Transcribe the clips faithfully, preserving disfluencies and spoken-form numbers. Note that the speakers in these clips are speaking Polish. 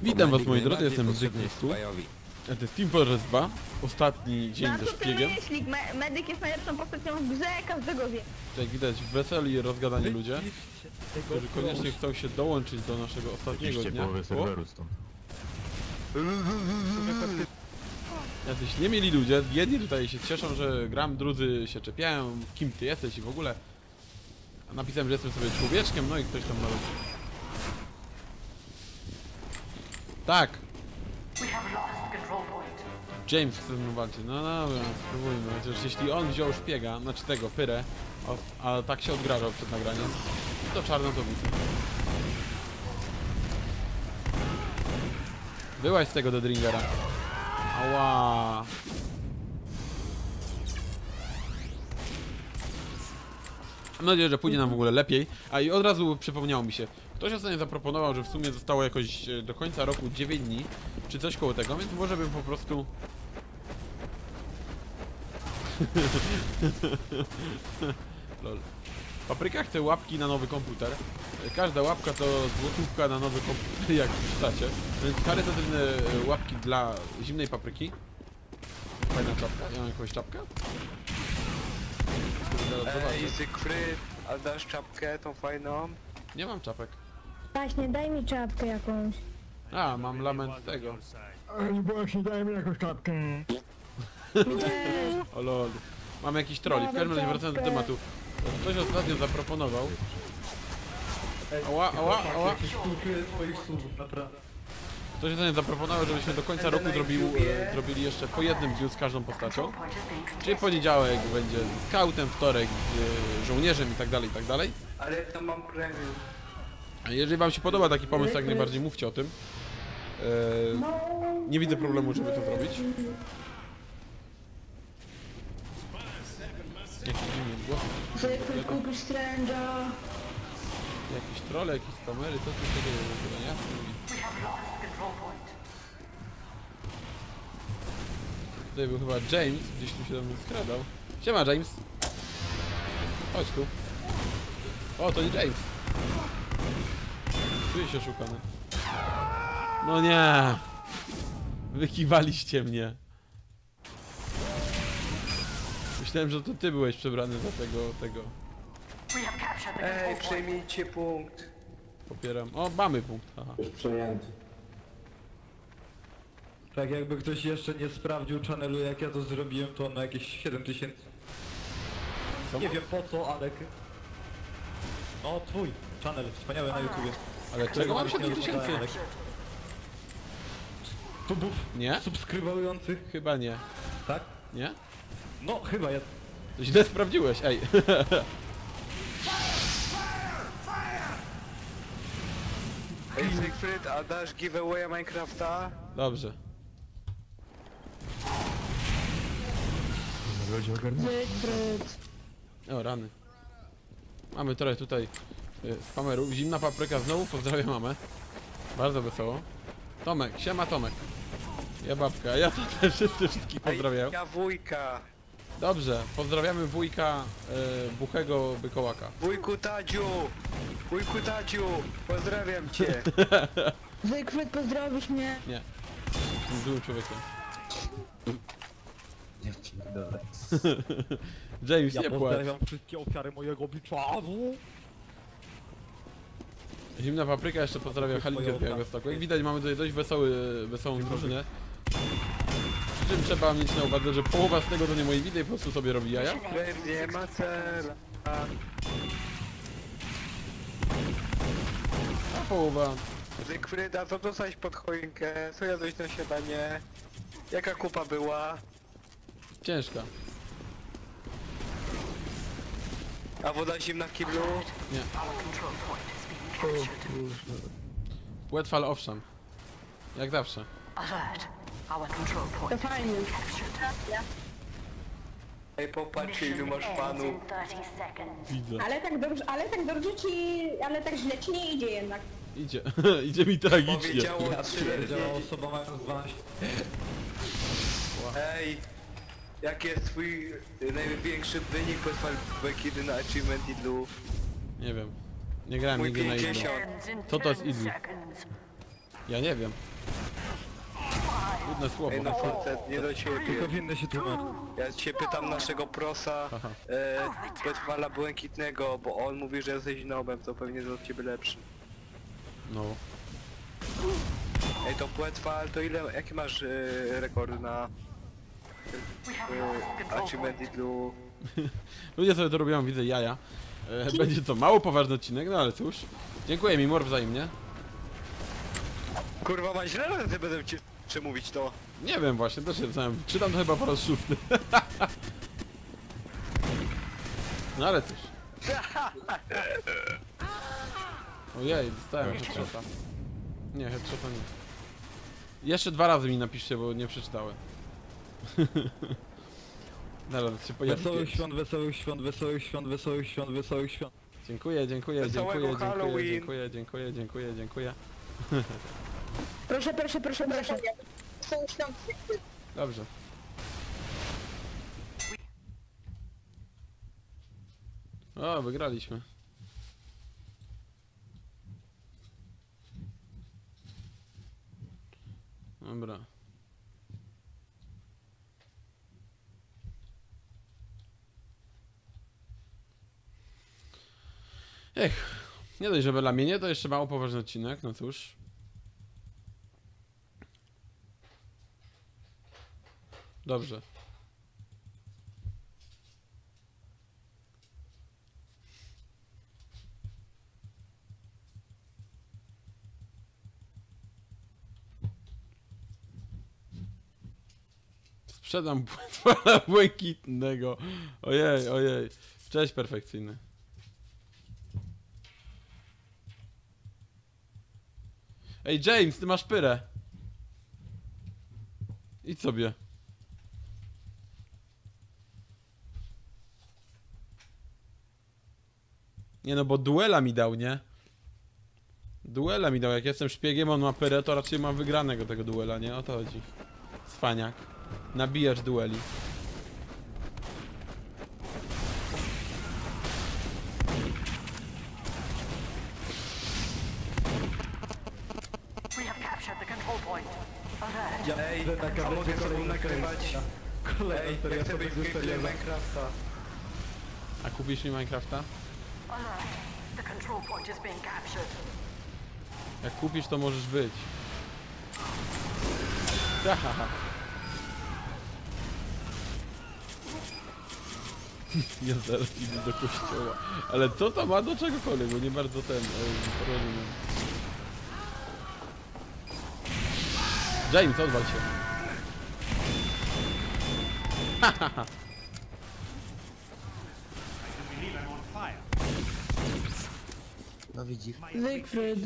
Witam was moi drodzy, jestem Zygmunt. To jest Team Fortress dwa, ostatni dzień ze szpiegiem. Myślik, Me medyk jest najlepszą postacią w grze, każdego wie. Jak widać weseli i rozgadani ludzie, którzy koniecznie chcą się dołączyć do naszego ostatniego dnia. Jacyś nie mieli ludzie, jedni tutaj się cieszą, że gram, drudzy się czepiają, kim ty jesteś i w ogóle. A napisałem, że jestem sobie człowieczkiem, no i ktoś tam nawet... Tak! James chce ze mną walczyć, no dobra, spróbujmy, chociaż jeśli on wziął szpiega, znaczy tego, pyrę, a tak się odgrażał przed nagraniem, to czarno to widzę. Byłaś z tego Deadringera. Ała. Mam nadzieję, że pójdzie nam w ogóle lepiej. A i od razu przypomniało mi się, ktoś ostatnio zaproponował, że w sumie zostało jakoś do końca roku dziewięć dni, czy coś koło tego, więc może bym po prostu... Lol. Papryka chce łapki na nowy komputer. Każda łapka to złotówka na nowy komputer, jak czytacie. Więc charytatywne łapki dla zimnej papryki. Fajna czapka. Ja mam jakąś czapkę? Ej, Zygfryd, a dasz czapkę tą fajną? Nie mam czapek. Właśnie, daj mi czapkę jakąś. A, mam lament tego. Ej, właśnie, daj mi jakąś czapkę. O lol. Mam jakiś troli. W każdym razie wracając do tematu. Ktoś ostatnio zaproponował. Ała, ała, ała. Ktoś ostatnio zaproponował, żebyśmy do końca roku zrobił, e, zrobili jeszcze po jednym dniu z każdą postacią. Czyli poniedziałek będzie z skautem, wtorek z e, żołnierzem i tak dalej, i tak dalej. Ale to mam premium. A jeżeli wam się podoba taki pomysł, jak najbardziej mówcie o tym. E, nie widzę problemu, żeby to zrobić. Jakiś inny głos. Zygfryd, kupisz Strange'a. Jakieś trolle, jakieś kamery, co tu się dzieje w ogóle, nie? Tutaj był chyba James, gdzieś tu się do mnie skradał. Siema James! Chodź tu. O, to nie James. Czuję się szukany. No nie! Wykiwaliście mnie. Myślałem, że to ty byłeś przebrany za tego, tego. Ej, przejmijcie punkt. Popieram. O, mamy punkt, aha. Już przejęty. Tak jakby ktoś jeszcze nie sprawdził channelu, jak ja to zrobiłem, to on ma jakieś siedem tysięcy. Co? Nie wiem po co, ale... No twój channel, wspaniały na YouTubie. Ale czego mam siedem tysięcy? Tubów Nie? subskrybujących, Chyba nie. tak? Nie? No chyba jest. Źle sprawdziłeś, ej. Ej, Zygfryd, a dasz giveawaya Minecrafta? Dobrze. Zygfryd. O, rany. Mamy trochę tutaj y, spamerów. Zimna papryka znowu, pozdrawiam mamę. Bardzo wesoło. Tomek, siema Tomek. Ja babka, ja to też wszyscy wszystkich pozdrawiam. Ej, ja wujka. Dobrze, pozdrawiamy wujka y, Buchego Bykołaka. Wujku Tadziu! Wujku Tadziu! Pozdrawiam cię! Zygfryd, pozdrowisz mnie. Nie. Jestem złym człowiekiem. Dobra. James, Ja nie płacz. pozdrawiam wszystkie ofiary mojego biczazu. Zimna papryka jeszcze pozdrawia Halinkę z Białegostoku. Jak widać, mamy tutaj dość wesoły, wesołą drużynę. Przy czym trzeba mieć na uwadze, że połowa z tego to nie moi widy i po prostu sobie robi jaja. Zygfryd nie ma cela. A połowa... Zygfryd, a co dostałeś pod choinkę? Co jadłeś na śniadanie? Jaka kupa była? ciężka. A woda zimna w kiblu? Nie. Płetwal owszem. Jak zawsze. To fajnie. Ej, popatrzcie ilu masz panów. Widzę. Ale tak dobrze, ale tak dobrze ci, ale tak źle ci nie idzie jednak. Idzie. Idzie mi tragicznie. Powiedziało Ja trzy pierdziała osoba mając dwanaście. Ej, jaki jest twój największy wynik po kiedy na Achievement Idlu? Nie wiem. Nie grałem Mój nigdy na Idlu. pięćdziesiąt. Co to jest Idlu? Ja nie wiem. trudne słowo. Ej, no facet, nie do ciebie. Tylko winny się tłumacz. Ja cię pytam naszego prosa, Aha. e, Petfala Błękitnego, bo on mówi, że jesteś nobem, to pewnie jest od ciebie lepszy. No. Ej, to Petfal, to ile, jakie masz e, rekord na e, Achievement Idlu? Ludzie sobie to robią, widzę jaja. E, będzie to mało poważny odcinek, no ale cóż. Dziękuję mi, Mor, wzajemnie. Kurwa, ma źle, że będę ci czy mówić to. Nie wiem właśnie, też się znam. Czytam to chyba po raz szósty. No ale cóż. Ojej, dostałem headshota. Nie, headshota nie. Jeszcze dwa razy mi napiszcie, bo nie przeczytałem. Zaraz się pojawi. Wesołych świąt, wesołych świąt, wesołych świąt, wesołych świąt, wesołych świąt. Dziękuję, dziękuję, Wesołego dziękuję, dziękuję, Halloween. dziękuję, dziękuję, dziękuję, dziękuję. Proszę, proszę, proszę, proszę. Są świąt. Dobrze. O, wygraliśmy. Dobra. Ech, nie dość, że belamienie, to jeszcze mało poważny odcinek, no cóż. Dobrze. Sprzedam płetwala błękitnego. Ojej, ojej. Cześć, perfekcyjny. Ej, James, ty masz pyrę. Idź sobie. Nie no, bo duela mi dał, nie? Duela mi dał, jak jestem szpiegiem, on ma pyrę, to raczej mam wygranego tego duela, nie? O to chodzi. Cwaniak. Nabijasz dueli. We have captured the control point. Alert. Ja Ej, będę na a mogę kamerze to kolejna nagrywać? Kolejna Ej, seria ja chcę być w sobie gameplay Minecrafta. A kupisz mi Minecrafta? Alert. The control point is being captured. Jak kupisz, to możesz być. Hahaha. Ja zaraz idę do kościoła. Ale co to ma do czegokolwiek, bo nie bardzo ten... e, rozumiem. James, odwal się. Hahaha. No widzisz. Zygfryd.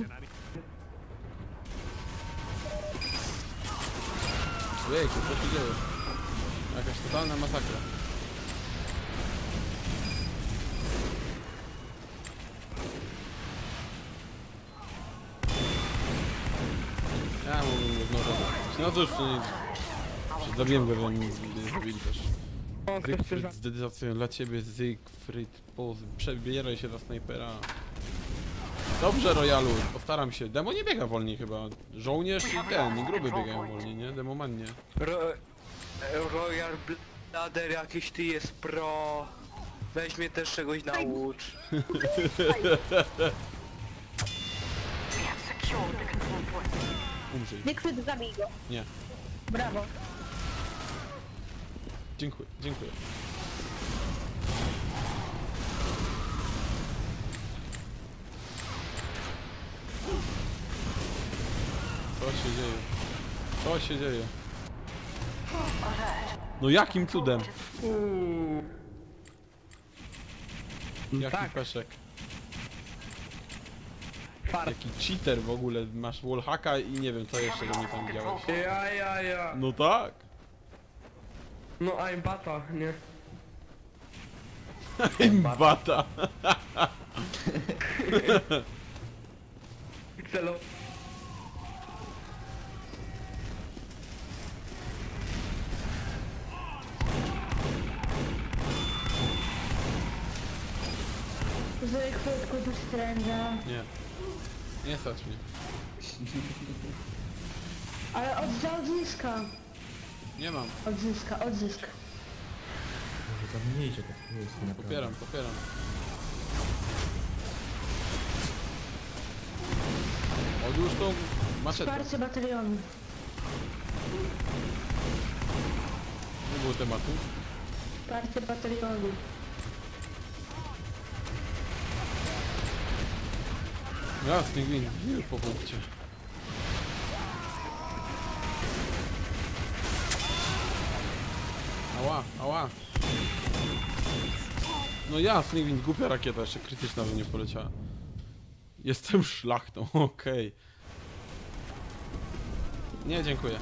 Ojejku, co się dzieje? Jakaś totalna masakra. Ja mógłbym go znowu zabić. No cóż, to nic. Zabiłem go, że oni nie zabili też. Zygfryd, z dedykacją dla ciebie, Zygfryd, poz... przebieraj się na snajpera. Dobrze, Royalu, postaram się. Demo nie biega wolniej chyba. Żołnierz i ten, i gruby biegają wolniej, nie? Demoman nie. Ro Royal Blader jakiś ty jest pro. Weź mnie też czegoś naucz. We have secured the control point. Umrzyj. Zygfryd, zabij go. Nie. Brawo. Dziękuję, dziękuję. Co się dzieje? Co się dzieje? No jakim cudem? Jaki peszek? Jaki cheater w ogóle, masz wallhacka i nie wiem co jeszcze do mnie tam widziałeś. Ja, ja, ja. No tak! No I'm bata, nie? Imbata! Pikselo. Zygfryd, kupisz stręża. Nie. Nie stać mnie. Ale od, za odzyska. Nie mam. Odzyska, odzysk. Może tam nie idzie, tak nie jest naprawdę. Popieram, popieram. Odłóż tą maczetę. Wsparcie batalionu. Nie było tematu. Wsparcie batalionu. Jasny gwint, już po punkcie. Ała, ała. No jasny gwint, głupia rakieta, jeszcze krytyczna by nie poleciała. Jestem szlachtą, okej. Nie, dziękuję.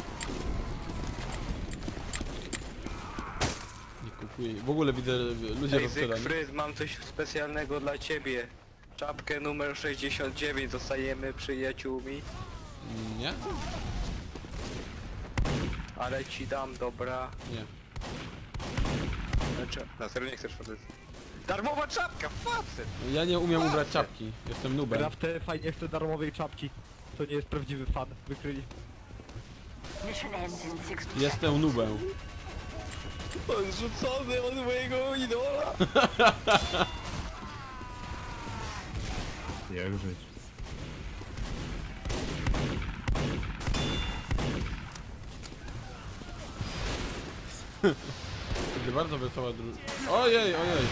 Nie kupuję. W ogóle widzę ludzie Ej, rozprzedani. Zygfryd, mam coś specjalnego dla ciebie. Czapkę numer sześćdziesiąt dziewięć, zostajemy przyjaciółmi. Nie? Ale ci dam, dobra. Nie. Znaczy, na serio nie chcesz wtedy. Darmowa czapka, facet! Ja nie umiem ubrać czapki. Jestem nubem. Gra w te fajnie chce darmowej czapki. To nie jest prawdziwy fan. Wykryli. Mission ends in sixty Jestem nubem. Odrzucony od mojego idola! Jak żyć? Będzie bardzo wesoła dru... Ojej, ojej.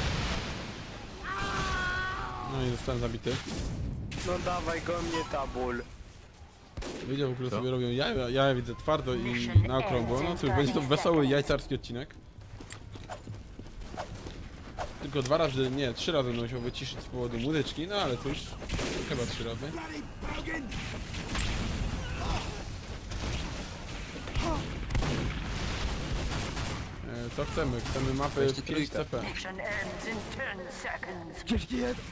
No i zostałem zabity. No dawaj go mnie tabul. Ludzie w ogóle Co? sobie robią jaja, ja widzę twardo i na okrągło. No cóż, będzie to wesoły jajcarski odcinek. Tylko dwa razy, nie, trzy razy będę musiał wyciszyć z powodu muzyczki, no ale cóż, chyba trzy razy. E, co chcemy? Chcemy mapy Weźcie pięć trójkę. C P. Mission ends in ten seconds. Gdzieś nie jest.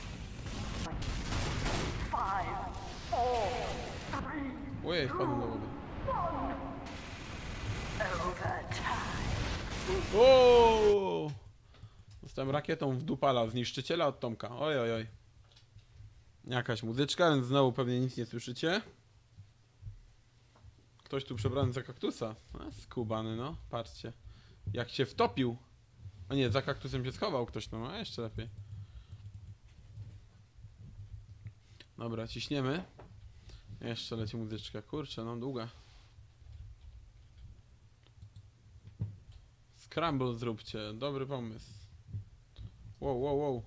Five, four, three, Ojej, wpadłem do wody. overtime. Ooo! Zostałem rakietą w dupala, zniszczyciela od Tomka. Oj, oj, oj. Jakaś muzyczka, więc znowu pewnie nic nie słyszycie. Ktoś tu przebrany za kaktusa. A, skubany, no. Patrzcie. Jak się wtopił. O nie, za kaktusem się schował ktoś, no. A jeszcze lepiej. Dobra, ciśniemy. Jeszcze leci muzyczka. Kurczę, no długa. Scramble zróbcie. Dobry pomysł. Wow, wow, wow.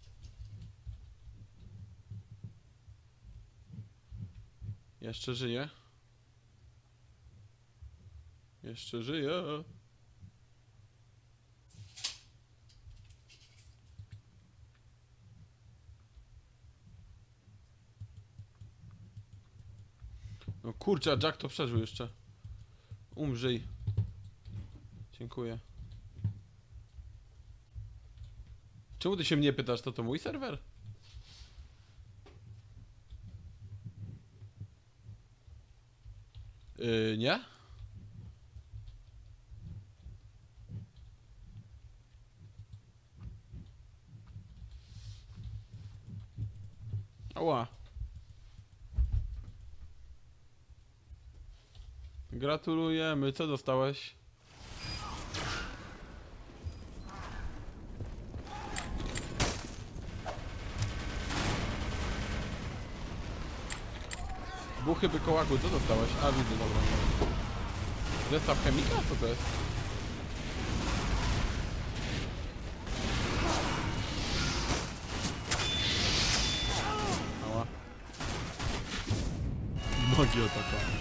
Jeszcze żyje. Jeszcze żyje. No kurczę, a Jack to przeżył jeszcze. Umrzyj. Dziękuję. Czemu ty się mnie pytasz, to to mój serwer? Yy, nie? Ała. Gratulujemy, co dostałeś? Buchy bykołaku, co dostałeś? A widzę, dobra. Zestaw chemika? Co to jest? Ała. Nogi otoczone.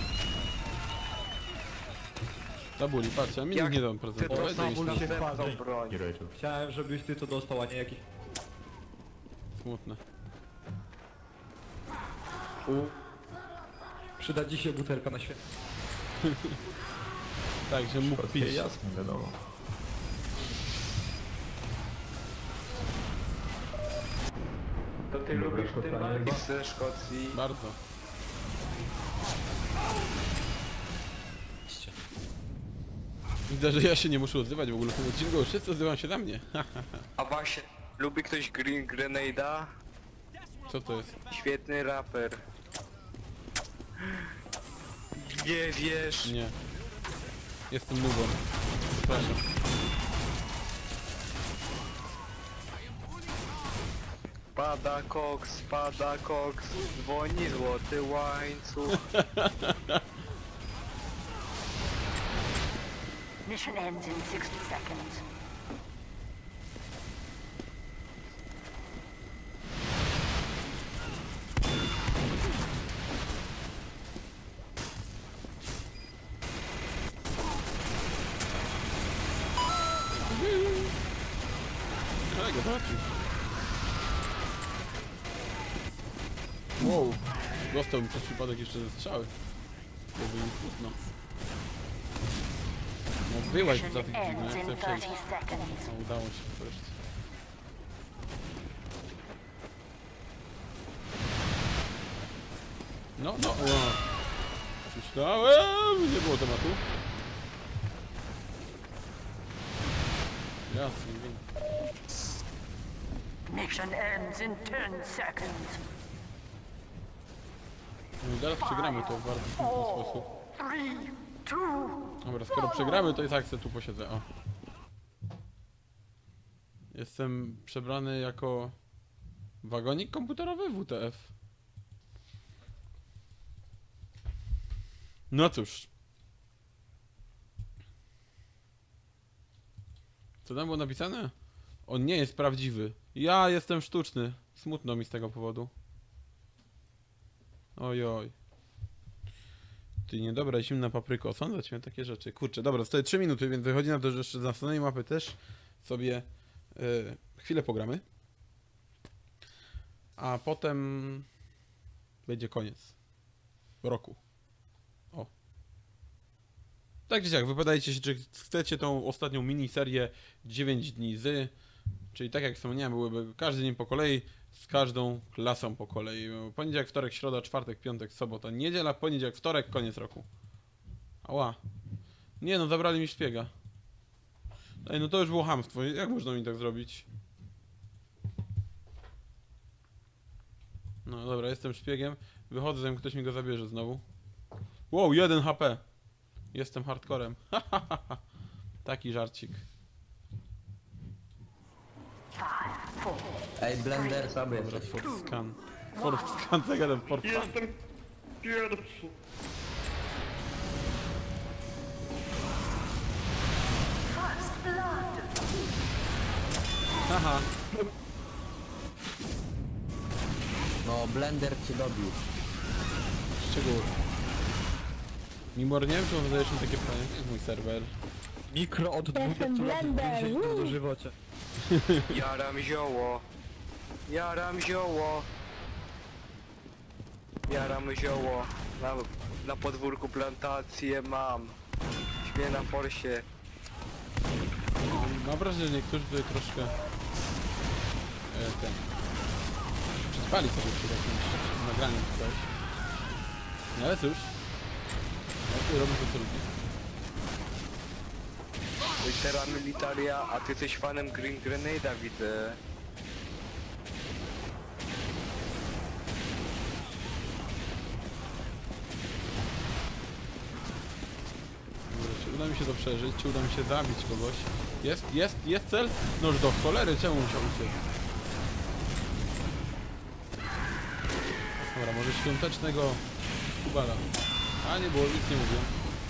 Tabuli, patrzcie, a mi Jak nie dam Ty prezentować. dostałeś Tabul się następną chwali. broń. Nie Rachel. Chciałem, żebyś ty to dostał, a nie jakiś... Smutne. Przyda ci się butelka na świecie. Tak, że mógł pić. Jasne, wiadomo. To ty lubisz tym walki ze Szkocji? Bardzo. Widzę, że ja się nie muszę odzywać w ogóle w tym odcinku, bo wszyscy odzywają się na mnie. A właśnie, lubi ktoś Green Grenada? Co to jest? Świetny raper. Nie wiesz. Nie. Jestem nubem. Przepraszam. Pada koks, pada koks, dzwoni złoty łańcuch. Mission ends in sixty seconds. Ale go trafił. Wow. Dostał mi przez przypadek jeszcze ze strzały. To by mi smutno. No wyłaź za Mission tych drzwi, no ends ja in chcę przejść. thirty seconds. No udało się wreszcie. No, no, no. Myślałem, nie było tematu. Jasne, wiem. Mission ends in ten seconds. No i teraz przegramy to w bardzo smutny sposób. Three, two, Dobra, skoro przegramy, to i tak sobie tu posiedzę. O. Jestem przebrany jako wagonik komputerowy W T F. No cóż. Co tam było napisane? On nie jest prawdziwy. Ja jestem sztuczny. Smutno mi z tego powodu. Oj, oj. Ty niedobra, zimna papryko. Osądzać mnie takie rzeczy. Kurczę, dobra, stoję trzy minuty, więc wychodzi na to, że jeszcze z następnej mapy też sobie yy, chwilę pogramy. A potem będzie koniec roku. O. Tak czy siak, wypadajcie się, czy chcecie tą ostatnią miniserię dziewięć dni z, czyli tak jak wspomniałem, byłyby każdy dzień po kolei, z każdą klasą po kolei. Poniedziałek, wtorek, środa, czwartek, piątek, sobota, niedziela, poniedziałek, wtorek, koniec roku. Ała. Nie no, zabrali mi szpiega. Ej, no to już było chamstwo. Jak można mi tak zrobić? No dobra, jestem szpiegiem. Wychodzę, zanim ktoś mi go zabierze znowu. Wow, jeden H P. Jestem hardcorem. Taki żarcik. five, four, Ej, Blender, sobie Dobra, jesteś. force scan. Force scan, co gadam, force scan. Jestem pierwszy. first blood. Haha. No, Blender cię dobił. Z czego? Mimor, nie wiem, czy on zadajesz mi takie pytanie. To jest mój serwer. Mikro od dwudziestu lat Blender, więzienia woo! do dożywocia. Jaram zioło. Jaram zioło. Jaram zioło. Na, na podwórku plantację mam. Śpię na forsie. Mam wrażenie, że niektórzy tutaj troszkę... E, ten... Przespali sobie przed jakimś nagraniem czy coś. No ale cóż. Ja tutaj robię to, co lubię. Litera militaria, a ty jesteś fanem Green Grenade'a, widzę. Dobra, czy uda mi się to przeżyć? Czy uda mi się zabić kogoś? Jest, jest, jest cel? Noż do cholery, czemu musiał uciec? Dobra, może świątecznego kubala. A nie było, nic nie mówię.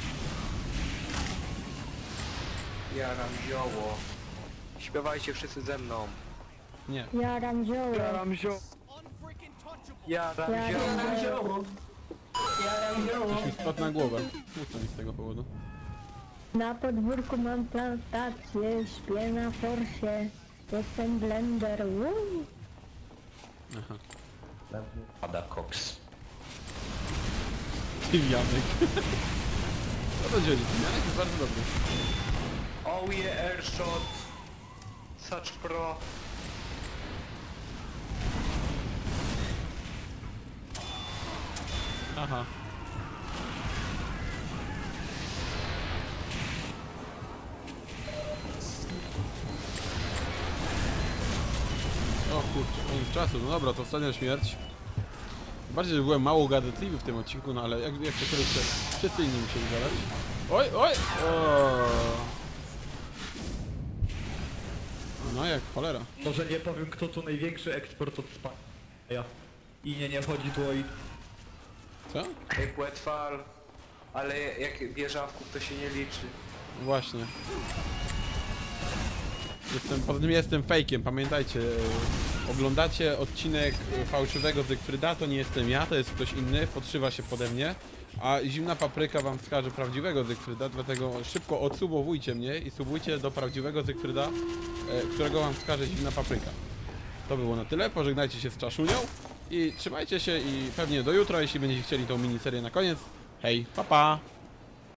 Jaram zioło. Śpiewajcie wszyscy ze mną. Nie. Jaram zioło. Jaram zio... Jaram Jaram zioło. zioło. Coś mi spadł na głowę. Smutno mi z tego powodu. Na podwórku mam plantację, śpię na forsie. Jestem Blender, woo! Aha. Pada koks. Tymianek. Co to dzieli? Tymianek jest bardzo dobry. Oh yeah, airshot. Such pro. Aha. O kurczę, koniec czasu. No dobra, to ostatnia śmierć. Bardziej, że byłem mało gadatliwy w tym odcinku, no ale jak, jak to kiedyś wszyscy inni musieli zadać. Oj, oj! O. No jak cholera. Może nie powiem kto tu największy eksport od spania. I nie, nie chodzi tu o... i- Co? Jak Wetfall, ale jak wieżawków to się nie liczy. Właśnie. Jestem, poza tym jestem fejkiem, pamiętajcie. e, Oglądacie odcinek e, fałszywego Zygfryda, to nie jestem ja, to jest ktoś inny, podszywa się pode mnie. A zimna papryka wam wskaże prawdziwego Zygfryda, dlatego szybko odsubowujcie mnie i subujcie do prawdziwego Zygfryda, e, którego wam wskaże zimna papryka. To było na tyle, pożegnajcie się z Czaszunią i trzymajcie się i pewnie do jutra, jeśli będziecie chcieli tą miniserię na koniec. Hej, pa pa!